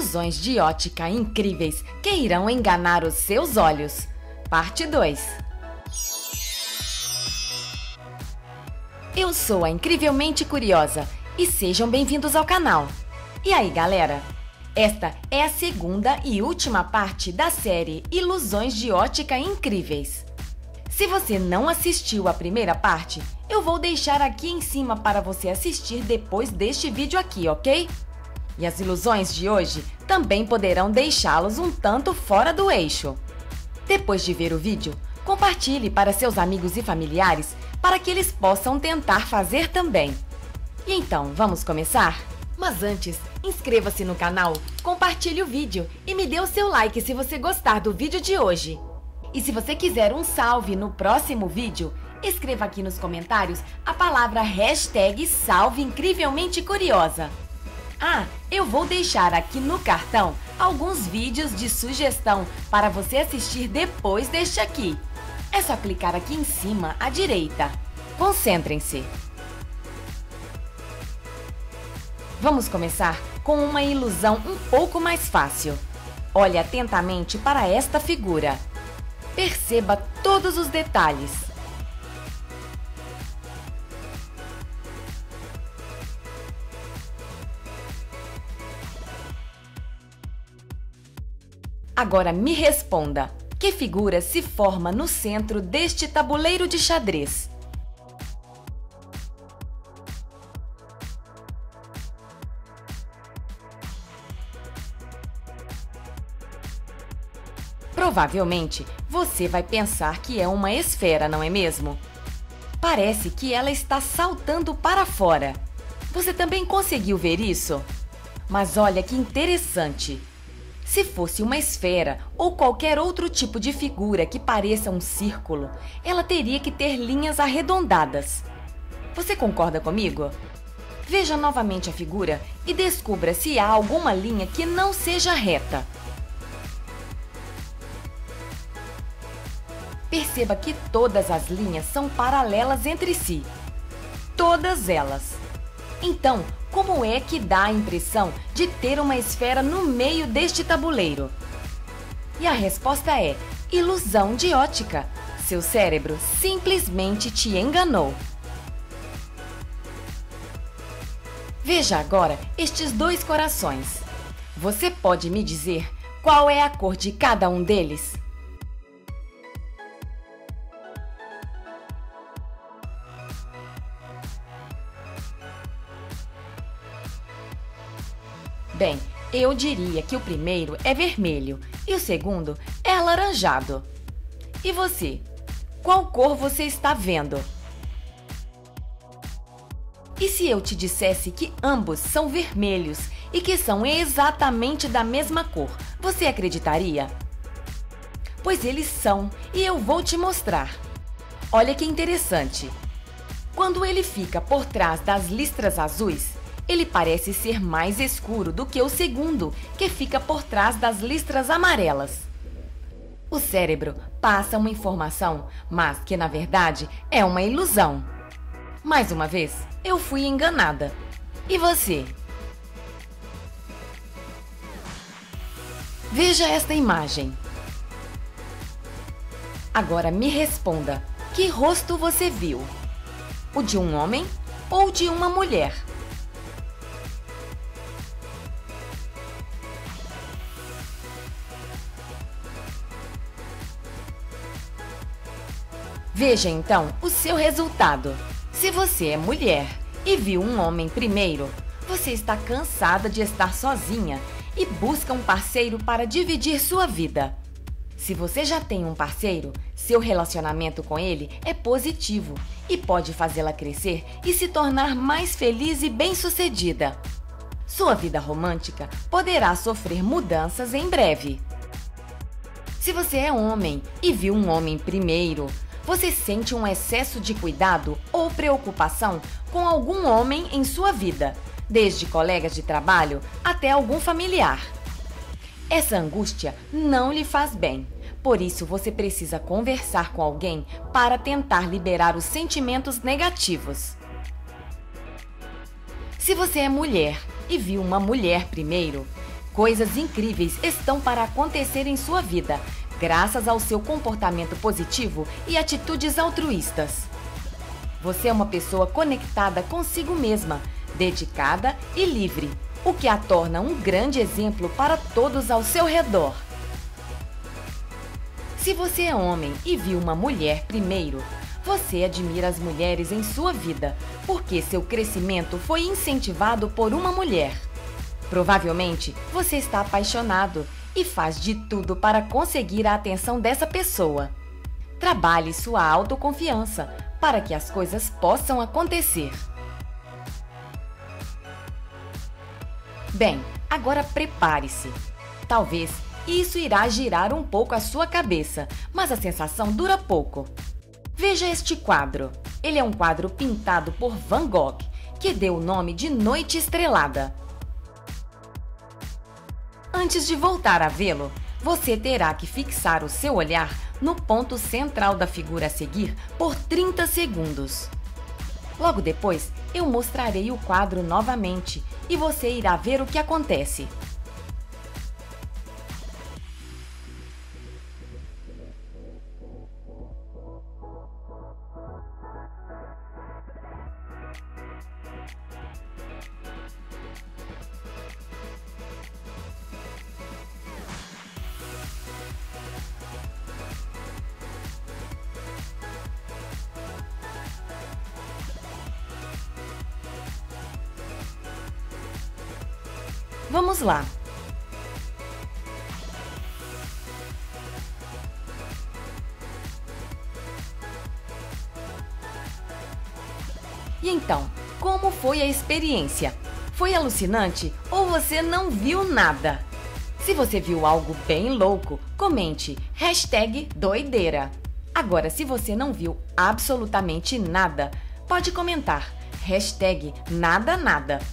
Ilusões de ótica incríveis que irão enganar os seus olhos. Parte 2. Eu sou a Incrivelmente Curiosa e sejam bem-vindos ao canal. E aí, galera? Esta é a segunda e última parte da série Ilusões de Ótica Incríveis. Se você não assistiu a primeira parte, eu vou deixar aqui em cima para você assistir depois deste vídeo aqui, ok? E as ilusões de hoje também poderão deixá-los um tanto fora do eixo. Depois de ver o vídeo, compartilhe para seus amigos e familiares para que eles possam tentar fazer também. E então, vamos começar? Mas antes, inscreva-se no canal, compartilhe o vídeo e me dê o seu like se você gostar do vídeo de hoje. E se você quiser um salve no próximo vídeo, escreva aqui nos comentários a palavra #SalveIncrivelmenteCuriosa. Ah, eu vou deixar aqui no cartão alguns vídeos de sugestão para você assistir depois deste aqui. É só clicar aqui em cima à direita. Concentrem-se. Vamos começar com uma ilusão um pouco mais fácil. Olhe atentamente para esta figura. Perceba todos os detalhes. Agora me responda, que figura se forma no centro deste tabuleiro de xadrez? Provavelmente, você vai pensar que é uma esfera, não é mesmo? Parece que ela está saltando para fora. Você também conseguiu ver isso? Mas olha que interessante! Se fosse uma esfera ou qualquer outro tipo de figura que pareça um círculo, ela teria que ter linhas arredondadas. Você concorda comigo? Veja novamente a figura e descubra se há alguma linha que não seja reta. Perceba que todas as linhas são paralelas entre si. Todas elas. Então, como é que dá a impressão de ter uma esfera no meio deste tabuleiro? E a resposta é ilusão de ótica. Seu cérebro simplesmente te enganou. Veja agora estes dois corações. Você pode me dizer qual é a cor de cada um deles? Bem, eu diria que o primeiro é vermelho e o segundo é alaranjado. E você? Qual cor você está vendo? E se eu te dissesse que ambos são vermelhos e que são exatamente da mesma cor, você acreditaria? Pois eles são, e eu vou te mostrar. Olha que interessante. Quando ele fica por trás das listras azuis, ele parece ser mais escuro do que o segundo, que fica por trás das listras amarelas. O cérebro passa uma informação, mas que na verdade é uma ilusão. Mais uma vez, eu fui enganada. E você? Veja esta imagem. Agora me responda, que rosto você viu? O de um homem ou de uma mulher? Veja então o seu resultado. Se você é mulher e viu um homem primeiro, você está cansada de estar sozinha e busca um parceiro para dividir sua vida. Se você já tem um parceiro, seu relacionamento com ele é positivo e pode fazê-la crescer e se tornar mais feliz e bem-sucedida. Sua vida romântica poderá sofrer mudanças em breve. Se você é homem e viu um homem primeiro, você sente um excesso de cuidado ou preocupação com algum homem em sua vida, desde colegas de trabalho até algum familiar. Essa angústia não lhe faz bem, por isso você precisa conversar com alguém para tentar liberar os sentimentos negativos. Se você é mulher e viu uma mulher primeiro, Coisas incríveis estão para acontecer em sua vida, graças ao seu comportamento positivo e atitudes altruístas. Você é uma pessoa conectada consigo mesma, dedicada e livre, o que a torna um grande exemplo para todos ao seu redor. Se você é homem e viu uma mulher primeiro, você admira as mulheres em sua vida, porque seu crescimento foi incentivado por uma mulher. Provavelmente, você está apaixonado e faz de tudo para conseguir a atenção dessa pessoa. Trabalhe sua autoconfiança para que as coisas possam acontecer. Bem, agora prepare-se. Talvez isso irá girar um pouco a sua cabeça, mas a sensação dura pouco. Veja este quadro. Ele é um quadro pintado por Van Gogh, que deu o nome de Noite Estrelada. Antes de voltar a vê-lo, você terá que fixar o seu olhar no ponto central da figura a seguir por 30 segundos. Logo depois, eu mostrarei o quadro novamente e você irá ver o que acontece. Vamos lá! E então, como foi a experiência? Foi alucinante ou você não viu nada? Se você viu algo bem louco, comente #doideira. Agora, se você não viu absolutamente nada, pode comentar #nada.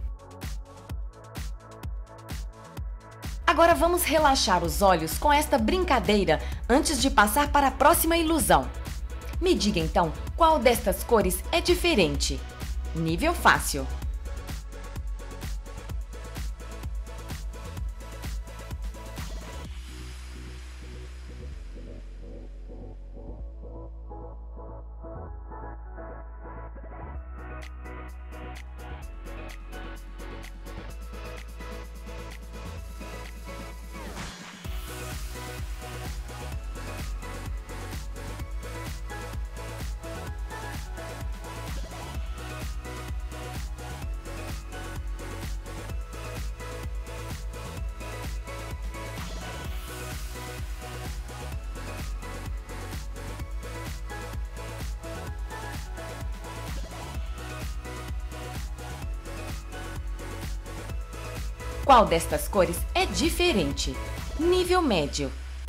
Agora vamos relaxar os olhos com esta brincadeira antes de passar para a próxima ilusão. Me diga então qual destas cores é diferente. Nível fácil. Qual destas cores é diferente? Nível médio.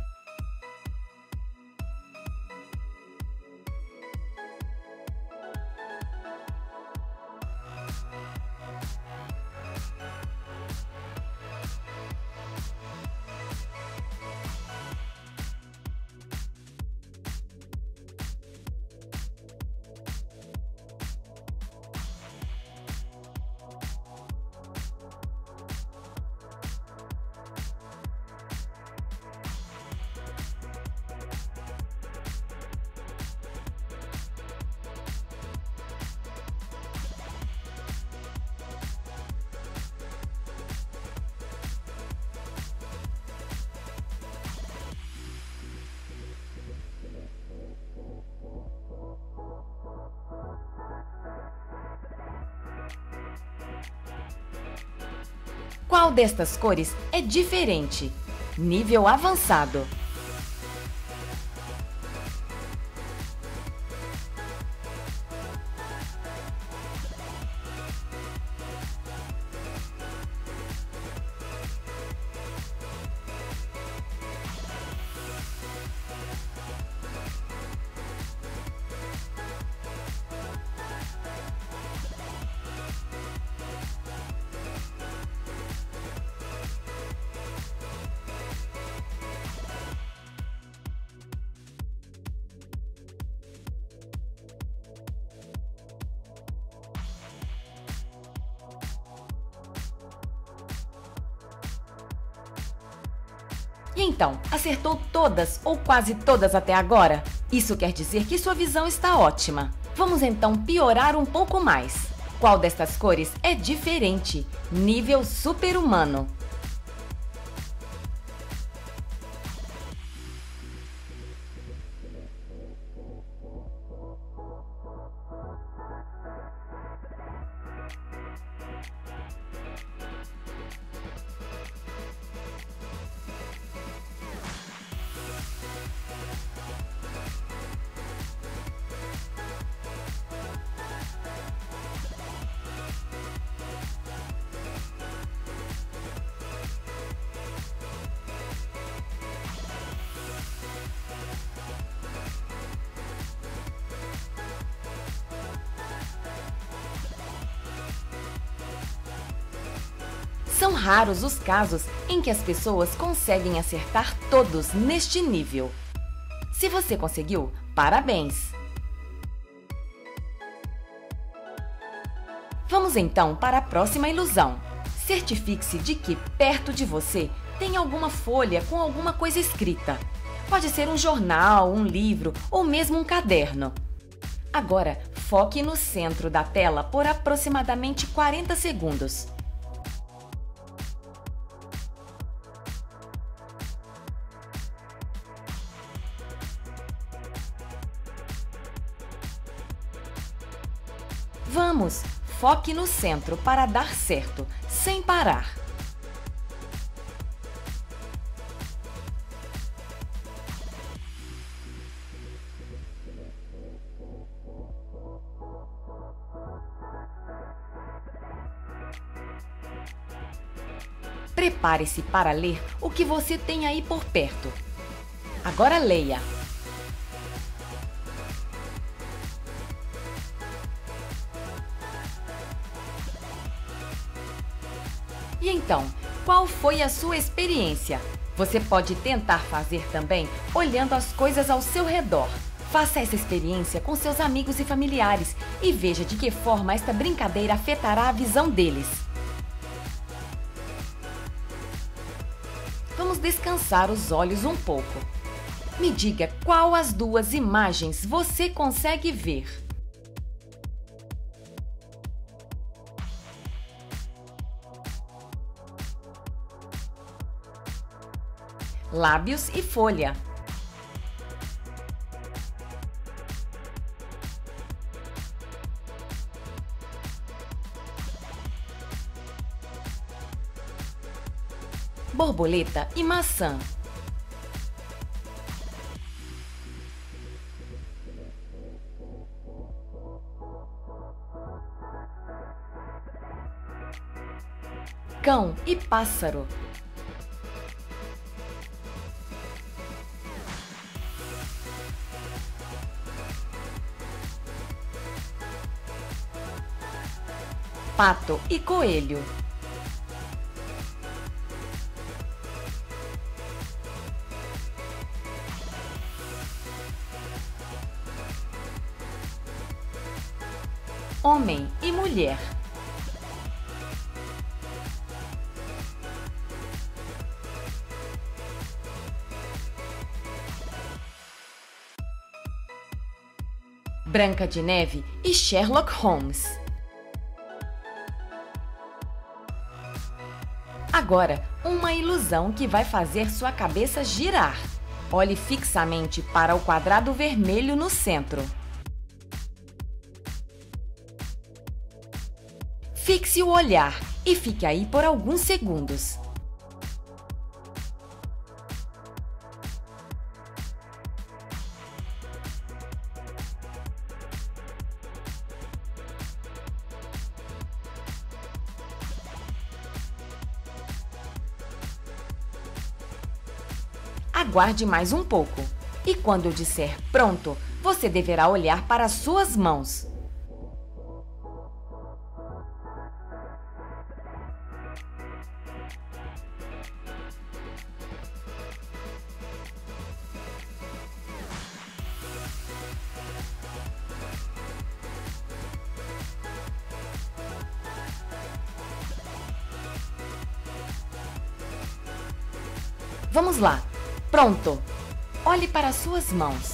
Qual destas cores é diferente? Nível avançado. E então, acertou todas ou quase todas até agora? Isso quer dizer que sua visão está ótima. Vamos então piorar um pouco mais. Qual destas cores é diferente? Nível super-humano. São raros os casos em que as pessoas conseguem acertar todos neste nível. Se você conseguiu, parabéns! Vamos então para a próxima ilusão. Certifique-se de que perto de você tem alguma folha com alguma coisa escrita. Pode ser um jornal, um livro ou mesmo um caderno. Agora, foque no centro da tela por aproximadamente 40 segundos. Vamos, foque no centro para dar certo, sem parar. Prepare-se para ler o que você tem aí por perto. Agora leia. E então, qual foi a sua experiência? Você pode tentar fazer também olhando as coisas ao seu redor. Faça essa experiência com seus amigos e familiares e veja de que forma esta brincadeira afetará a visão deles. Vamos descansar os olhos um pouco. Me diga qual as duas imagens você consegue ver. Lábios e folha. Borboleta e maçã. Cão e pássaro. Pato e coelho. Homem e mulher. Branca de Neve e Sherlock Holmes. Agora, uma ilusão que vai fazer sua cabeça girar. Olhe fixamente para o quadrado vermelho no centro. Fixe o olhar e fique aí por alguns segundos. Aguarde mais um pouco. E quando eu disser pronto, você deverá olhar para as suas mãos. Vamos lá. Pronto! Olhe para suas mãos.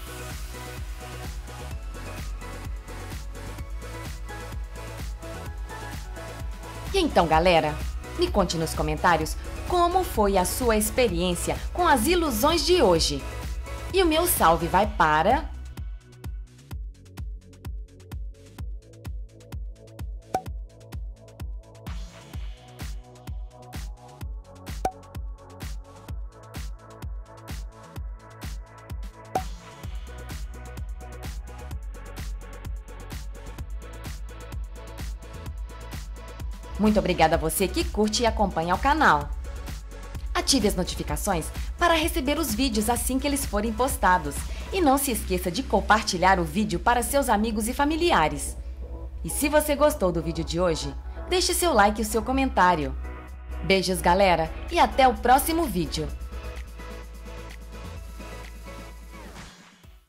E então, galera, me conte nos comentários como foi a sua experiência com as ilusões de hoje. E o meu salve vai para... Muito obrigada a você que curte e acompanha o canal. Ative as notificações para receber os vídeos assim que eles forem postados. E não se esqueça de compartilhar o vídeo para seus amigos e familiares. E se você gostou do vídeo de hoje, deixe seu like e o seu comentário. Beijos, galera, e até o próximo vídeo.